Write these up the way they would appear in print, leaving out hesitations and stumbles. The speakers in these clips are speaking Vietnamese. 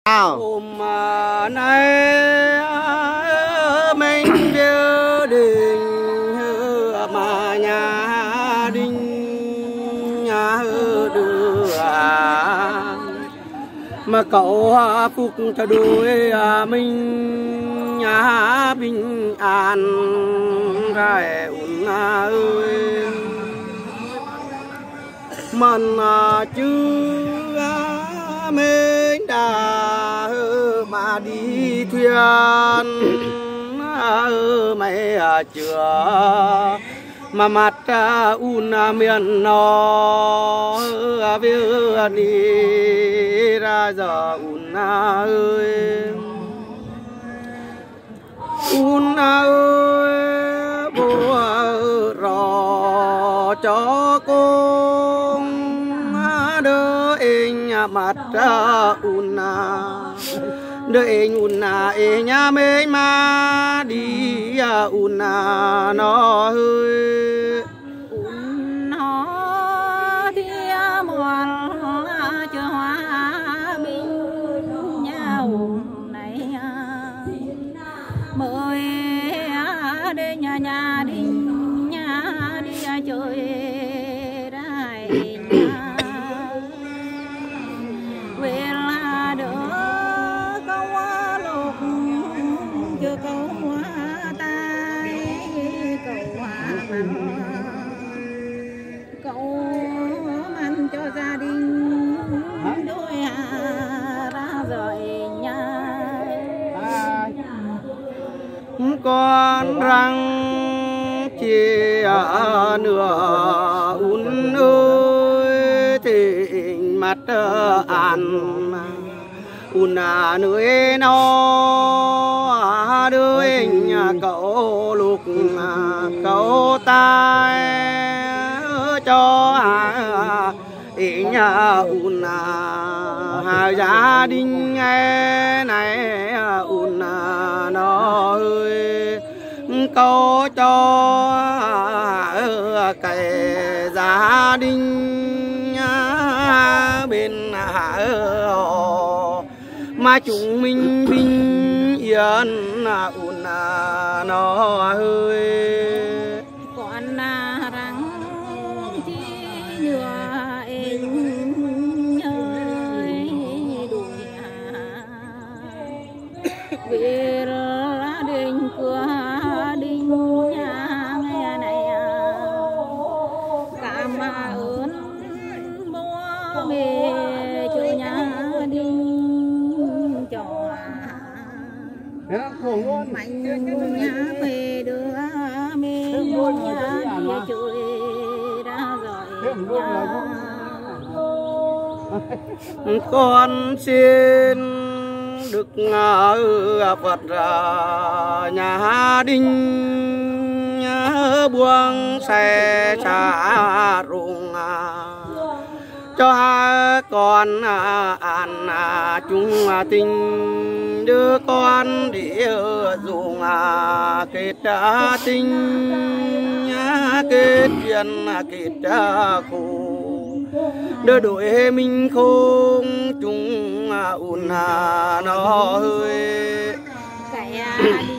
Hôm nay mình về đình mà nhà đình nhà đưa mà cậu phúc cho đôi mình nhà bình an ra ổn ơi mình chưa mình đã mà đi thuyền mày chưa mà mặt miền nó vừa đi ra giờ ơi bố rò cho con đỡ anh mặt đỡ anh nhà mình mà đi nó hơi nó thì mòn cho hoa bình nhau này mới đến nhà đình nhà đi chơi đại về là đỡ câu lục chưa câu tay câu mặn cho gia đình đôi ra rồi nha con răng chia nửa ơi thì mặt ăn nơi nó đưa anh cậu lục cậu tai cho nhà gia đình này nó ơi câu cho cái gia đình bên mà chúng mình bình yên nó ơi còn răng chi nhựa anh ơi đuổi về ra đình cửa đình nhà nghe này cảm ơn bố mẹ cho nhà đình cho mạnh nhà về đưa mẹ nhà đi chơi ra rồi con xin được Phật nhà đình buông xe trả ruộng cho con ăn chung tình đưa con đi dùng kết tình kết duyên kết khổ đưa đuổi mình không chung nó hơi cái đi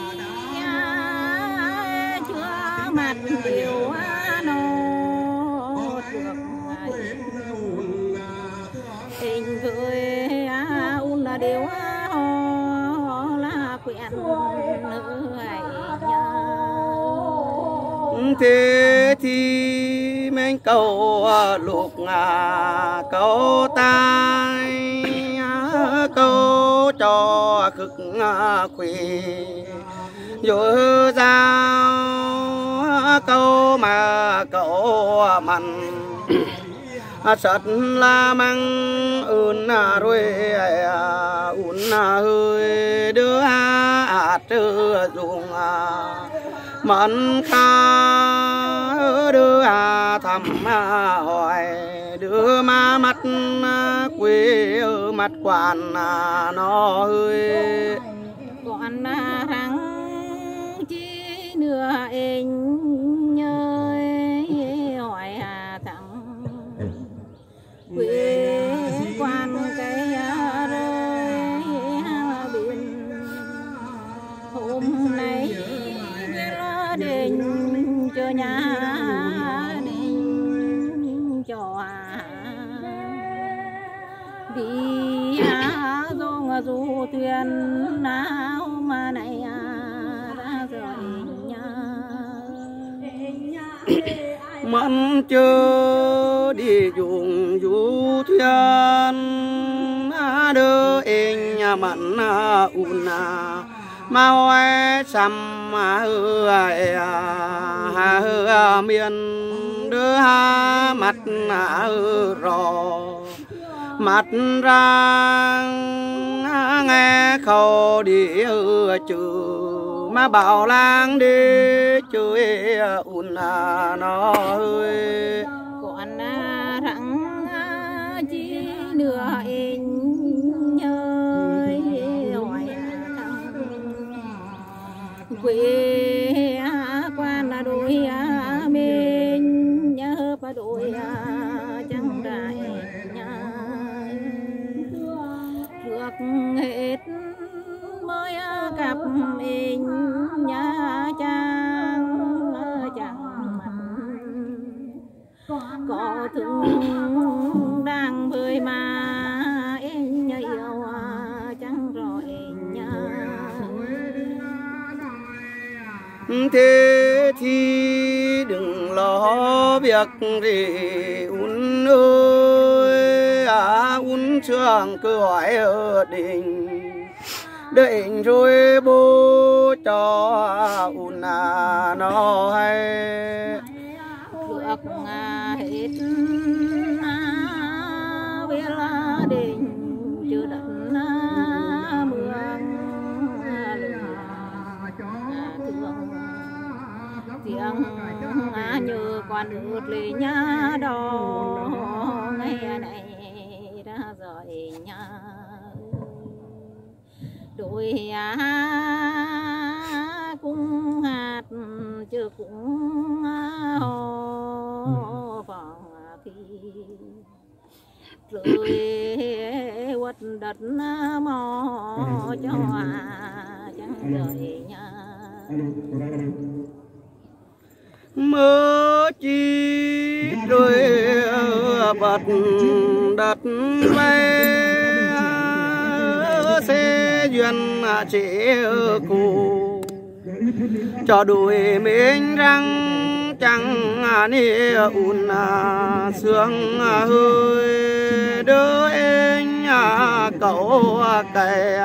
chưa mặt điều nó được tình cười là điều là quen thế thì mình cầu lục cầu tai câu cho khực quỳ rồi giao câu mà cậu mặn sật là mang rồi hơi đưa trừ dùng mặn khá đưa thầm hỏi đưa má mắt quê mặt quan nó hơi còn răng chi nữa anh ơi hỏi thằng quê quan cái rơi dung du thuyền nào mà này ra rồi mẫn chớ đi dùng du thuyền đỡ anh mẫn un mà hoài xăm miền đưa mặt rò mặt ra nghe khâu đi chữ mà bảo lang đi chơi un nó ơi còn răng chi nửa anh nhơi hỏi quê quan là đôi mình nhớ ba đôi chẳng đại được hết mới gặp mình nhà trang chẳng có thương đang bơi mà em nhớ yêu chẳng rồi nhà thế thì đừng lo việc gì un ơi un trường cứ hỏi ở đình định rồi bố cho un nó hay được hết biết là đình chưa đất mương tiếng như quan ướt lệ nhá đò ngày này ra rồi nhá đôi cũng hạt chưa cũng hồ vòng phi rồi quất đất mò cho chẳng rồi nhá mơ chi rồi bật đặt bay xe duyên chế cụ cho đuổi mình răng chẳng ni un sương hơi đỡ anh cậu cây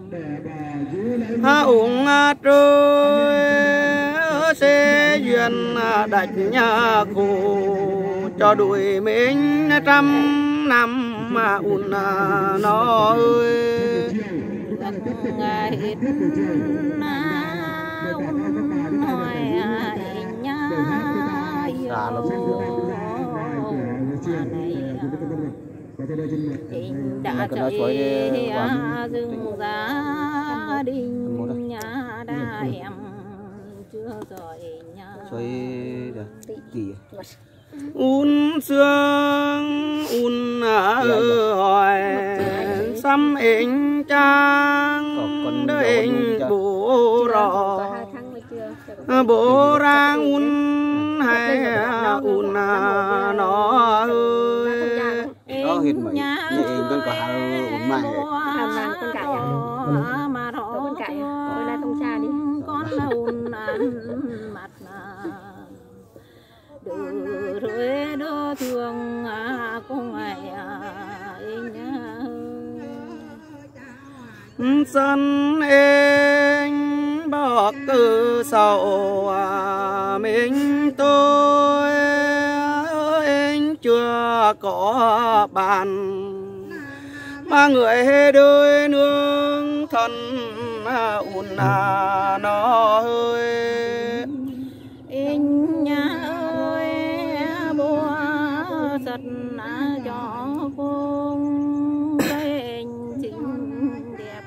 uống trôi xe duyên đạch nhà cụ cho đuổi mình trăm năm mà un nó ơi hết hỏi nhá tình đã chơi rừng gia đình nhà đã em chưa rồi nhá un sương un hỏi xăm anh trang đời anh bố rò bố rang un hay un nó ơi đó hiện mấy vậy con có hai un mày con cãi mà đó con cãi rồi là thông xa đi con là un mặt đưa rồi đưa thương con ngày sân anh bọc từ sau mình tôi anh chưa có bàn ba người đôi nương thân un nó ơi anh nhà ơi bố giật cho con đây anh xinh đẹp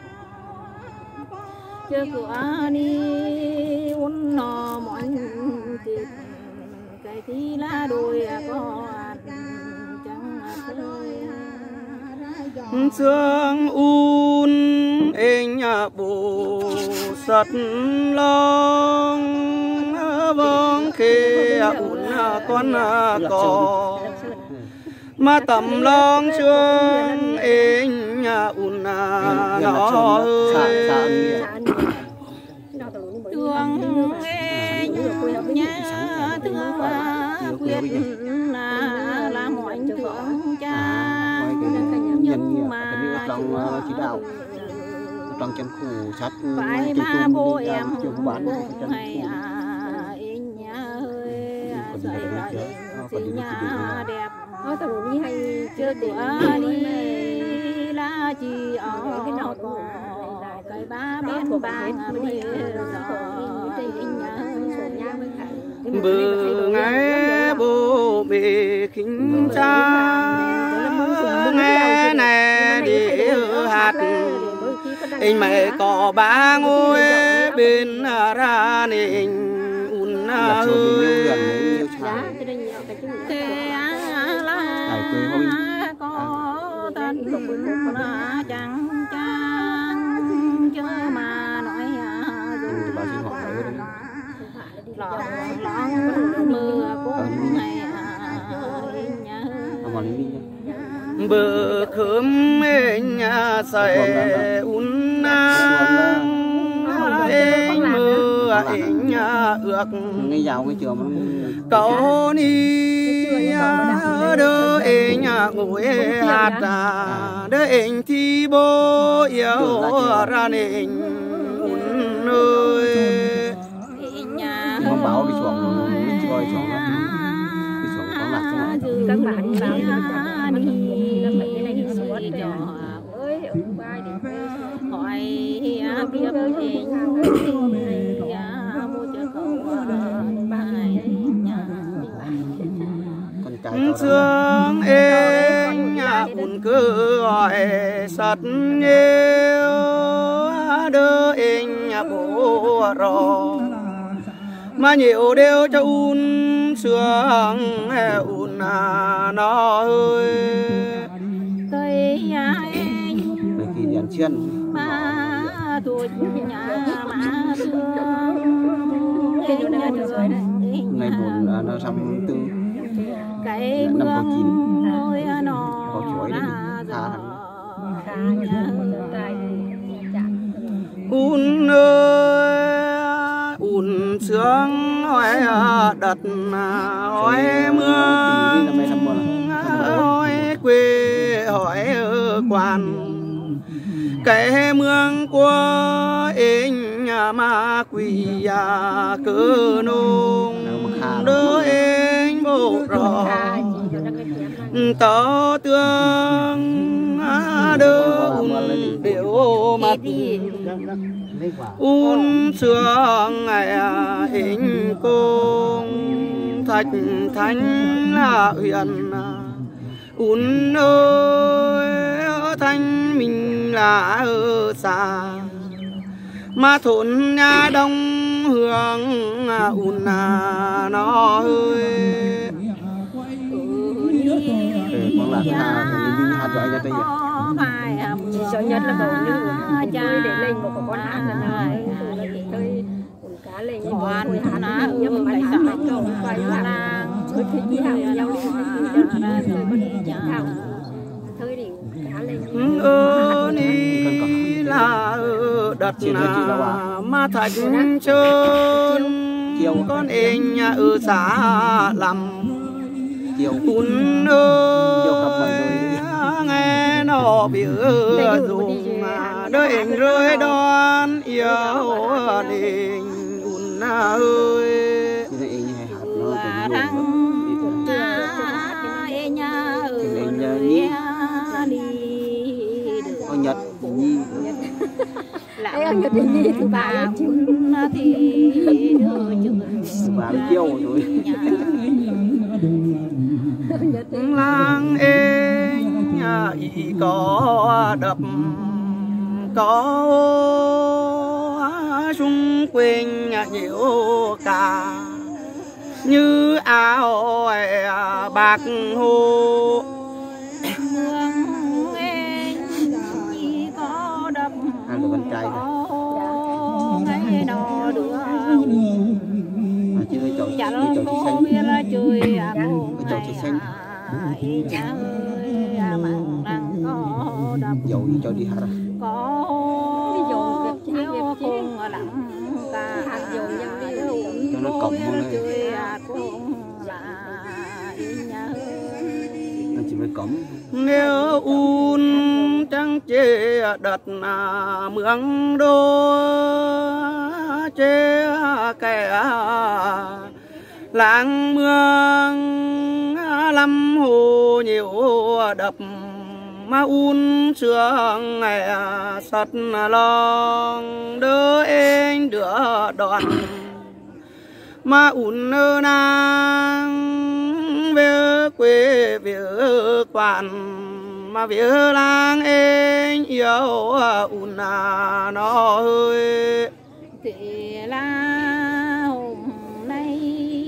chưa cửa đi un nò món thịt cái thì là đôi con chẳng thôi sương un anh bù sật long vong khi un con cò mà tầm long sương anh un nó ơi thương em nhá thương quyết là mọi thương cha nhưng mà trong chỉ đạo trong chân khu sát phải mà bố em hay em nhà ơi dạy lại sinh nhà đẹp chưa tuổi đi là chỉ ở cái nào cái ba bên ba đi bờ nghe bố bề khinh cha nghe nè đi hạt anh mẹ có ba ngôi bên ra nền un ơi có tên là chẳng chẳng chứ mà nói lon mưa cũng ngày bờ khóm nhà say un anh mưa anh ước nghe giàu cái trường cậu đi đỡ anh ngồi hạt đỡ anh thì bố yêu ra nên un ơi không bảo cái chuồng coi chuồng cái chuồng có lạc các bạn hỏi biết thương em nhà buồn cứ hỏi sắt yêu đỡ em nhà bố rò mà nhiều đều cho un sương un nó ơi tôi khi nhận chiên mà tuổi nhà mà thương ngày buồn nó xăm tư cái mương ôi nó có chuối đi un ơi un sương hỏi đất hỏi mương hỏi quê hỏi quan cái mương của anh mà quỳ cơ nông đỡ anh bộ rõ tỏ tương đỡ un điệu mặt un sương ngày anh công thạch thánh là huyền un ơi thanh mình là ở xa mà thôn nhà đông hương un nó ơi con lạc hạt giỏi cho tôi chỉ sợ nhất là bầu như chơi để lên một con hạt là này chơi cá lên như con hạt nhưng mà lại sợ trộm quay là cứ thích đi hàng nhau đi chơi bất kỳ thảo thôi thì cá lên ơ ni là đặt mà thành trơn con anh ở xã làm un ơi nghe nó biểu dùng đôi anh rơi đón yêu đình un ơi Nhật nhi lại ăn Nhật nhi thứ ba thì bà kêu rồi làng em nhà ý có đập có xung quanh nhiều cả như áo bạc hồ con trai chứ mấy chậu xanh dầu cho đi hả có nhiều cùng lắm cả cho nó cộng luôn chơi cũng là nhà nó chỉ mới cổng nếu un trăng chê đợt mương đô chê kẻ làng mương lâm hồ nhiều đập mà un sương ngày sắt lòng đỡ anh đỡ đòn mà un nơ nang về quê về quan mà về làng anh yêu un nó hơi thì là hôm nay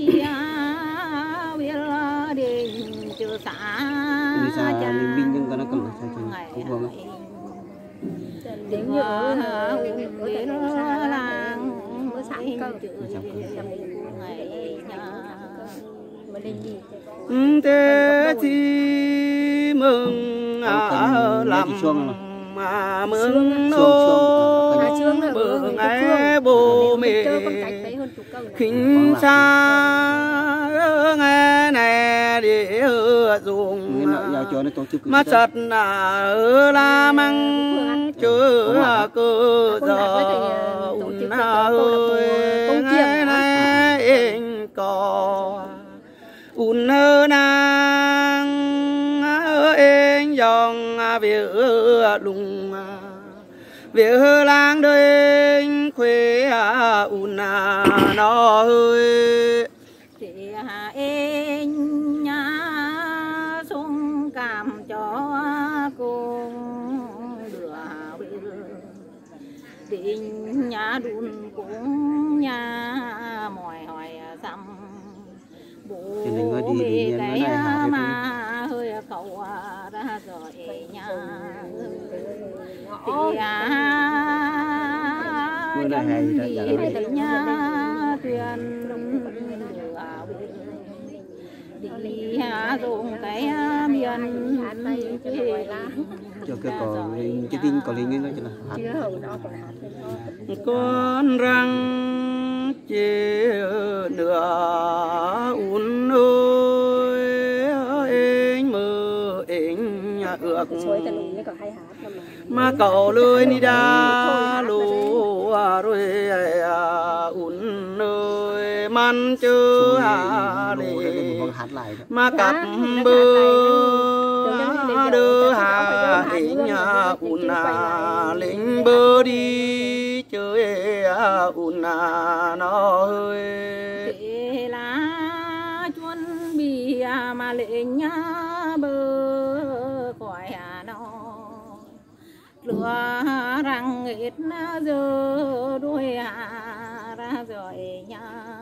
biết đình chưa xa mình binh nhưng nó cầm cũng không tiếng nhớ biết làng sáng cơ thế thì mừng làm mà mừng nô mừng ai bố mẹ khinh xa nghe nè để dùng mà thật là măng chưa cơ giờ ủn ơi nghe nè anh có ủn ơ nàng anh dòng việc lùng việc lang đời anh khuê ủn nó hơi thì anh nhá sung cảm cho cùng đưa tình nhà đun cũng nhà mỏi hỏi xăm bố vì cái mà hơi cậu ra rồi nhà thì dân nhà thuyền đi dùng cái miền cho cái còn cái tin còn linh nó cho là con răng chia nửa un ơi anh mơ anh ước mà cậu lười đi đa lúa rồi un ơi man chưa mà cặp bơ đưa hà anh un lính bơ đi chơi un nó hơi thế là chuân bị mà lệnh nhá bơ khỏi nó lừa răng ít giờ đuôi ra rồi nhá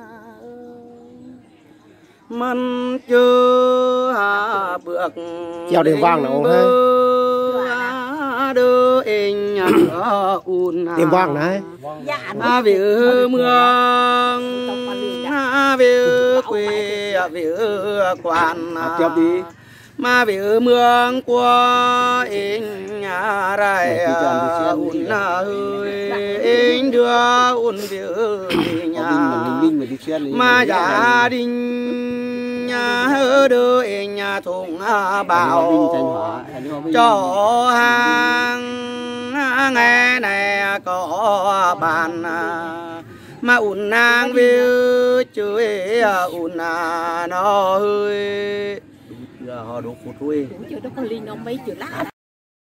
man chưa bước treo đèn vàng nào ha đưa anh un đèn vàng này về mương về quê về quan mà về mương qua anh nhà rai un ơi anh đưa un về nhà mà gia đình nhà đưa anh nhà thùng bảo cho hàng nghe này có bàn mà un nàng về chơi un nó hơi giờ họ đục phụt thôi chưa đó con linh nó mấy chữ lá